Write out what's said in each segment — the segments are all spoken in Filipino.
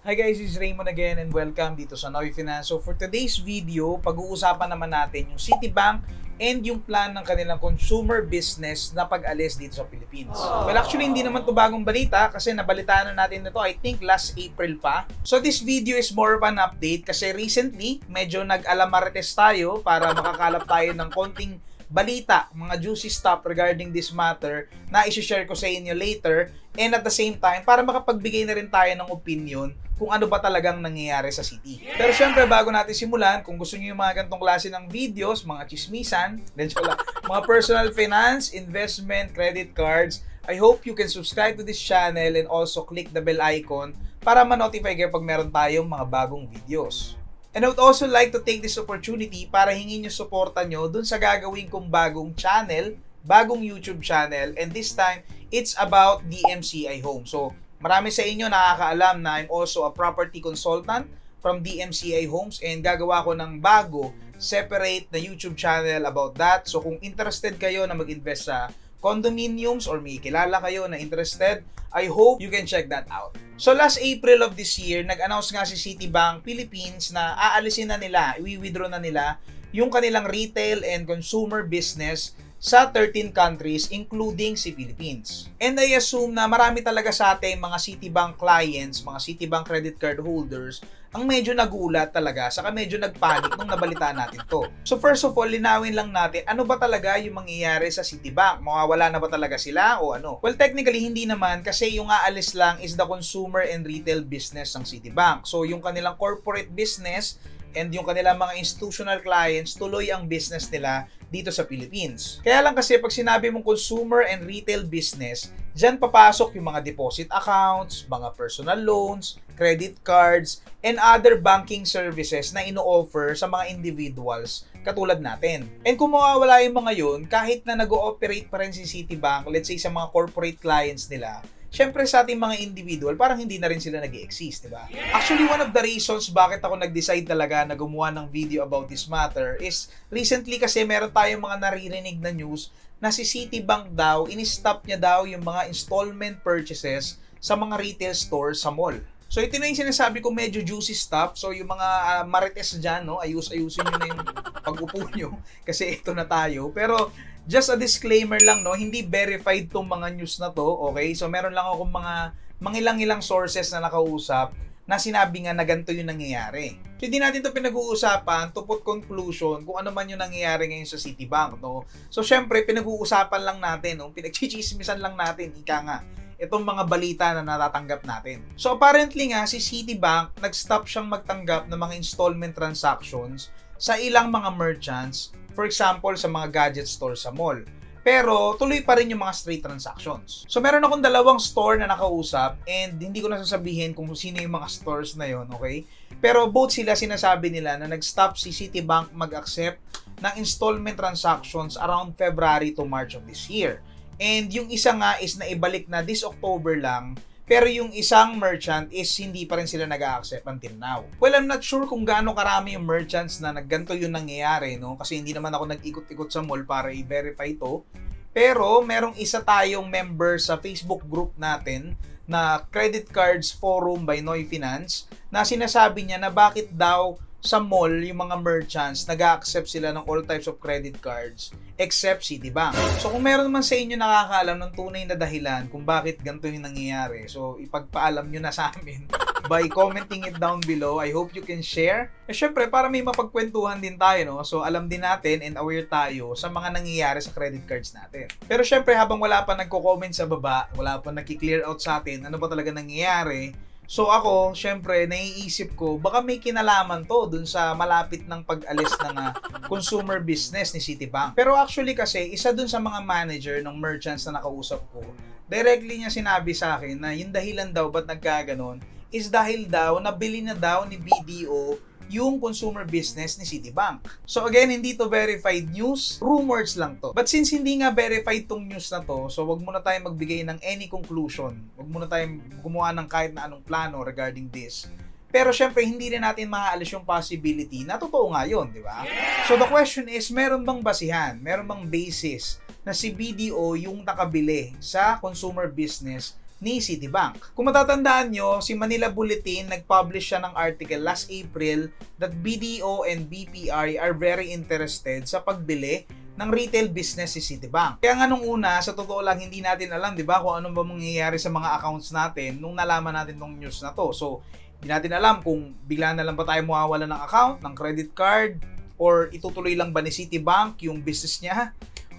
Hi guys, this is Raymond again and welcome dito sa Noy Finance. So for today's video, pag-uusapan naman natin yung Citibank and yung plan ng kanilang consumer business na pag-alis dito sa Philippines. Well, actually hindi naman to bagong balita kasi nabalitaan na natin na to I think last April pa. So this video is more of an update kasi recently medyo nag-alamarites tayo para makakalap tayo ng konting balita, mga juicy stuff regarding this matter na i-share ko sa inyo later, and at the same time para makapagbigay na rin tayo ng opinion kung ano ba talagang nangyayari sa city. Pero syempre bago natin simulan, kung gusto niyo yung mga ganitong klase ng videos, mga chismisan, mga personal finance, investment, credit cards, I hope you can subscribe to this channel and also click the bell icon para ma-notify kayo pag meron tayong mga bagong videos. And I would also like to take this opportunity para hingin yung suporta nyo dun sa gagawin kong bagong channel, bagong YouTube channel, and this time, it's about DMCI Home. So, marami sa inyo nakakaalam na I'm also a property consultant from DMCI Homes and gagawa ko ng bago, separate na YouTube channel about that. So, kung interested kayo na mag-invest sa condominiums or may kilala kayo na interested, I hope you can check that out. So last April of this year, nag-announce nga si Citibank Philippines na aalisin na nila, i-withdraw na nila yung kanilang retail and consumer business sa 13 countries including si Philippines. And I assume na marami talaga sa ating mga Citibank clients, mga Citibank credit card holders, ang medyo nagulat talaga, saka medyo nagpanik nung nabalitaan natin to. So first of all, linawin lang natin, ano ba talaga yung mangyayari sa Citibank? Mawawala na ba talaga sila o ano? Well, technically, hindi naman kasi yung aalis lang is the consumer and retail business ng Citibank. So yung kanilang corporate business and yung kanilang mga institutional clients, tuloy ang business nila dito sa Philippines. Kaya lang kasi pag sinabi mong consumer and retail business, dyan papasok yung mga deposit accounts, mga personal loans, credit cards, and other banking services na ino-offer sa mga individuals katulad natin. And kung mawawala yung mga yun, kahit na nag-ooperate pa rin si Citibank, let's say sa mga corporate clients nila, syempre sa ating mga individual, parang hindi na rin sila nag-i-exist, di ba? Actually, one of the reasons bakit ako nag-decide talaga na gumawa ng video about this matter is recently kasi meron tayong mga naririnig na news na si Citibank daw, in-stop niya daw yung mga installment purchases sa mga retail stores sa mall. So ito na yung sinasabi ko medyo juicy stuff. So yung mga marites dyan, no, ayusin nyo na yung pag-upo nyo kasi ito na tayo. Pero just a disclaimer lang, no, hindi verified tong mga news na to, okay? So meron lang akong mga ilang sources na nakausap na sinabi nga na ganito yung nangyayari. So hindi natin to pinag-uusapan to put conclusion kung ano man yung nangyayari ngayon sa Citibank, no? So syempre pinag-uusapan lang natin, no, pinagchichismisan lang natin, ika nga, itong mga balita na natatanggap natin. So apparently nga si Citibank nag-stop siyang magtanggap ng mga installment transactions sa ilang mga merchants, for example sa mga gadget stores sa mall. Pero tuloy pa rin yung mga straight transactions. So meron akong dalawang store na nakausap and hindi ko na sasabihin kung sino yung mga stores na yon, okay? Pero both sila sinasabi nila na nag-stop si Citibank mag-accept ng installment transactions around February to March of this year. And yung isa nga is naibalik na this October lang, pero yung isang merchant is hindi pa rin sila nag-a-accept until now. Well, I'm not sure kung gaano karami yung merchants na nagganto yung nangyayari, no? Kasi hindi naman ako nag-ikot-ikot sa mall para i-verify to. Pero merong isa tayong member sa Facebook group natin na Credit Cards Forum by Noy Finance na sinasabi niya na bakit daw sa mall, yung mga merchants, nag-accept sila ng all types of credit cards except Citibank. So kung meron naman sa inyo nakakaalam ng tunay na dahilan kung bakit ganito yung nangyayari, so ipagpaalam nyo na sa amin by commenting it down below. I hope you can share. Eh syempre, para may mapagkwentuhan din tayo, no? So alam din natin and aware tayo sa mga nangyayari sa credit cards natin. Pero syempre, habang wala pa nagko-comment sa baba, wala pa nagki-clear out sa atin, ano ba talaga nangyayari, so ako, syempre, naiisip ko, baka may kinalaman to dun sa malapit ng pag-alis ng consumer business ni Citibank. Pero actually kasi, isa dun sa mga manager ng merchants na nakausap ko, directly niya sinabi sa akin na yung dahilan daw ba't nagkaganon is dahil daw nabili na daw ni BDO yung consumer business ni Citibank. So again, hindi to verified news, rumors lang to. But since hindi nga verified tong news na to, so wag muna tayong magbigay ng any conclusion. Wag muna tayong gumawa ng kahit na anong plano regarding this. Pero syempre, hindi rin natin maaalis yung possibility na totoo nga yun, di ba? So the question is, meron bang basihan? Meron bang basis na si BDO yung nakabili sa consumer business ni Citibank. Kung matatandaan nyo, si Manila Bulletin nag-publish siya ng article last April that BDO and BPI are very interested sa pagbili ng retail business si Citibank. Kaya nga nung una, sa totoo lang, hindi natin alam, di ba, kung ano ba mangyayari sa mga accounts natin nung nalaman natin tong news na to. So, hindi natin alam kung bigla na lang ba tayo mawawala ng account, ng credit card, or itutuloy lang ba ni Citibank yung business niya,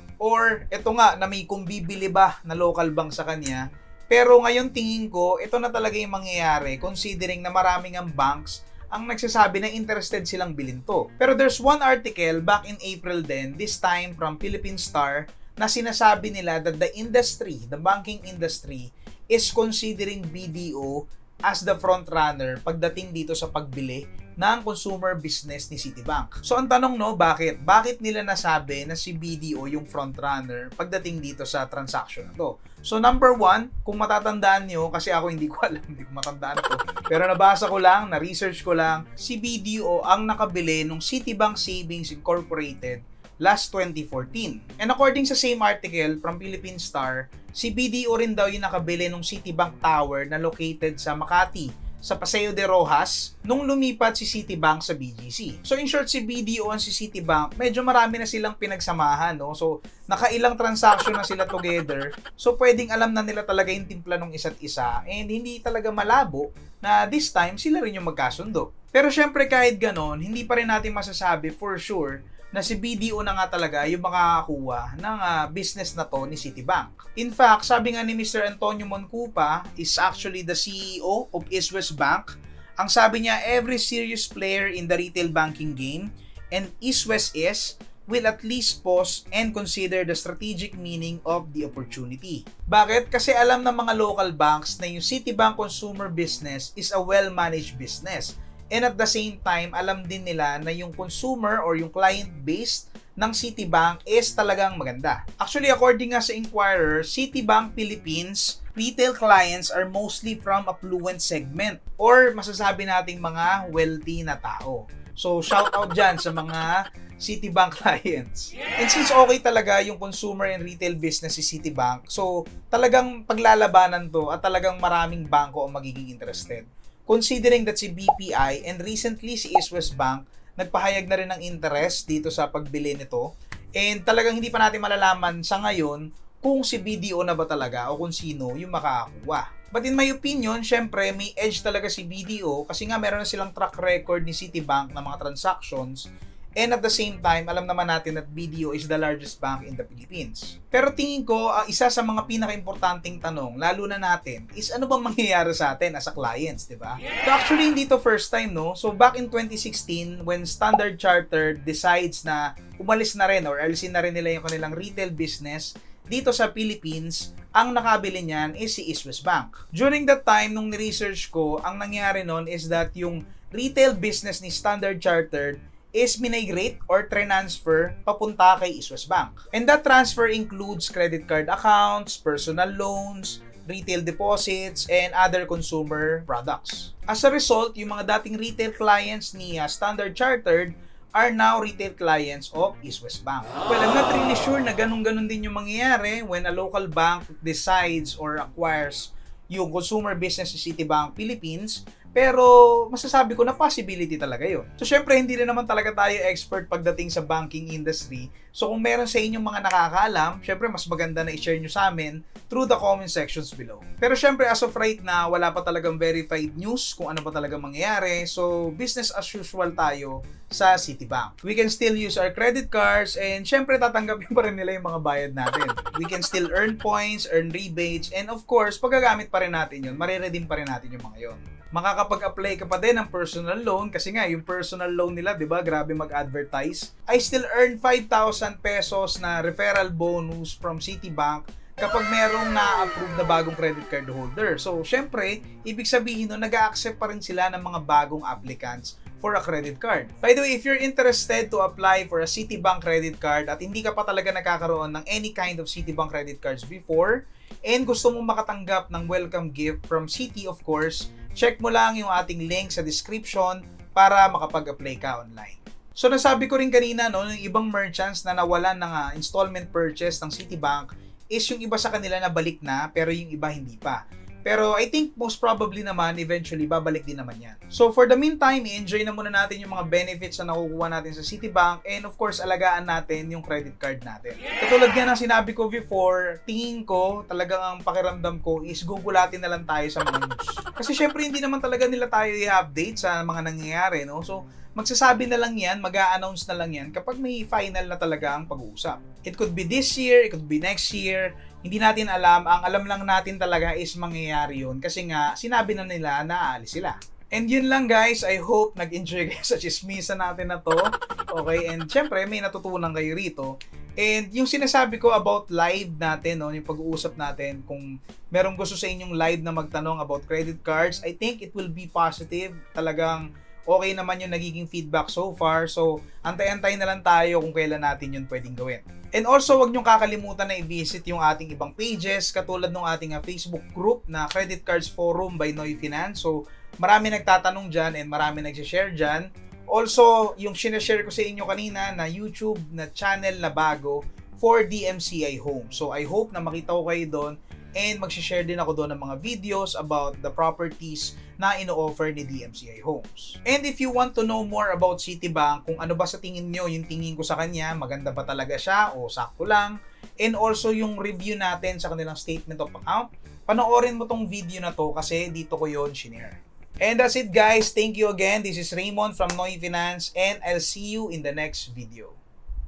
or ito nga, na may kung bibili ba na local bank sa kanya. Pero ngayon tingin ko, ito na talaga yung mangyayari considering na maraming ang banks ang nagsasabi na interested silang bilhin to. Pero there's one article back in April din, this time from Philippine Star, na sinasabi nila that the industry, the banking industry, is considering BDO as the front runner pagdating dito sa pagbili ng consumer business ni Citibank. So ang tanong no, bakit? Bakit nila nasabi na si BDO yung front runner pagdating dito sa transaction na to? So number one, kung matatandaan nyo, kasi ako hindi ko alam, hindi ko matandaan to, pero nabasa ko lang, na-research ko lang, si BDO ang nakabili ng Citibank Savings Incorporated last 2014. And according sa same article from Philippine Star, si BDO rin daw yung nakabili ng Citibank Tower na located sa Makati, sa Paseo de Rojas, nung lumipat si Citibank sa BGC. So in short, si BDO and si Citibank, medyo marami na silang pinagsamahan, no? So nakailang transaction na sila together. So pwedeng alam na nila talaga yung timpla ng isa't isa and hindi talaga malabo na this time sila rin yung magkasundo. Pero syempre kahit ganon, hindi pa rin natin masasabi for sure na si BDO na nga talaga yung makakakuha ng business na to ni Citibank. In fact, sabi nga ni Mr. Antonio Moncupa is actually the CEO of East West Bank. Ang sabi niya, every serious player in the retail banking game and East West is will at least pause and consider the strategic meaning of the opportunity. Bakit? Kasi alam ng mga local banks na yung Citibank consumer business is a well-managed business. And at the same time, alam din nila na yung consumer or yung client base ng Citibank is talagang maganda. Actually, according nga sa Inquirer, Citibank Philippines retail clients are mostly from affluent segment or masasabi nating mga wealthy na tao. So, shout out dyan sa mga Citibank clients. And since okay talaga yung consumer and retail business si Citibank, so talagang paglalabanan to at talagang maraming bangko ang magiging interested. Considering that si BPI and recently si East West Bank nagpahayag na rin ng interest dito sa pagbili nito and talagang hindi pa natin malalaman sa ngayon kung si BDO na ba talaga o kung sino yung makakakuha. But in my opinion, syempre may edge talaga si BDO kasi nga meron na silang track record ni Citibank ng mga transactions. And at the same time, alam naman natin that BDO is the largest bank in the Philippines. Pero tingin ko, isa sa mga pinaka-importanting tanong, lalo na natin, is ano bang mangyayari sa atin as a clients, di ba? Yeah! So actually, hindi to first time, no? So back in 2016, when Standard Chartered decides na umalis na rin or alisin na rin nila yung kanilang retail business dito sa Philippines, ang nakabili niyan is si East West Bank. During that time, nung ni-research ko, ang nangyari nun is that yung retail business ni Standard Chartered is migrate or transfer papunta kay East West Bank. And that transfer includes credit card accounts, personal loans, retail deposits, and other consumer products. As a result, yung mga dating retail clients ni Standard Chartered are now retail clients of East West Bank. Well, I'm not really sure na ganun-ganun din yung mangyayari when a local bank decides or acquires yung consumer business sa Citibank Philippines. Pero masasabi ko na possibility talaga yun. So syempre hindi rin naman talaga tayo expert pagdating sa banking industry. So kung meron sa inyong mga nakakaalam, syempre mas maganda na i-share nyo sa amin through the comment sections below. Pero syempre as of right now, wala pa talagang verified news kung ano pa talaga mangyayari. So business as usual tayo sa Citibank. We can still use our credit cards and syempre tatanggapin pa rin nila yung mga bayad natin. We can still earn points, earn rebates, and of course, paggagamit pa rin natin yun, mariredeem pa rin natin yung mga yun. Makakapag-apply ka pa din ng personal loan kasi nga yung personal loan nila, 'di ba? Grabe mag-advertise. I still earn 5,000 pesos na referral bonus from Citibank kapag merong na-approve na bagong credit card holder. So, syempre, ibig sabihin nun, nag-a-accept pa rin sila ng mga bagong applicants for a credit card. By the way, if you're interested to apply for a Citibank credit card at hindi ka pa talaga nakakaroon ng any kind of Citibank credit cards before and gusto mong makatanggap ng welcome gift from Citi, of course, check mo lang yung ating link sa description para makapag-apply ka online. So nasabi ko rin kanina, no, yung ibang merchants na nawalan ng installment purchase ng Citibank is yung iba sa kanila na balik na pero yung iba hindi pa. Pero I think most probably naman, eventually, babalik din naman yan. So for the meantime, i-enjoy na muna natin yung mga benefits na nakukuha natin sa Citibank and of course, alagaan natin yung credit card natin. Katulad nga ng sinabi ko before, tingin ko, talagang ang pakiramdam ko is gugulatin na lang tayo sa mga news. Kasi syempre, hindi naman talaga nila tayo i-update sa mga nangyayari, no? So, magsasabi na lang yan, mag-a-announce na lang yan kapag may final na talaga ang pag-uusap. It could be this year, it could be next year, hindi natin alam. Ang alam lang natin talaga is mangyayari yun kasi nga sinabi na nila na aalis sila. And yun lang guys, I hope nag-enjoy kayo sa chismisa natin na to. Okay, and syempre may natutunan kayo rito. And yung sinasabi ko about live natin, no, yung pag-uusap natin, kung merong gusto sa inyong live na magtanong about credit cards, I think it will be positive. Talagang okay naman yung nagiging feedback so far. So, antay-antay na lang tayo kung kailan natin yun pwedeng gawin. And also, wag niyong kakalimutan na i-visit yung ating ibang pages, katulad ng ating Facebook group na Credit Cards Forum by Noy Finance. So, marami nagtatanong dyan and marami nagsishare dyan. Also, yung sinashare ko sa inyo kanina na YouTube na channel na bago for DMCI Home. So, I hope na makita ko kayo doon. And magsishare din ako doon ng mga videos about the properties na ino-offer ni DMCI Homes. And if you want to know more about Citibank, kung ano ba sa tingin nyo, yung tingin ko sa kanya, maganda ba talaga siya o sakto lang, and also yung review natin sa kanilang statement of account, panoorin mo tong video na to kasi dito ko yon shinare. And that's it guys. Thank you again. This is Raymond from Noy Finance and I'll see you in the next video.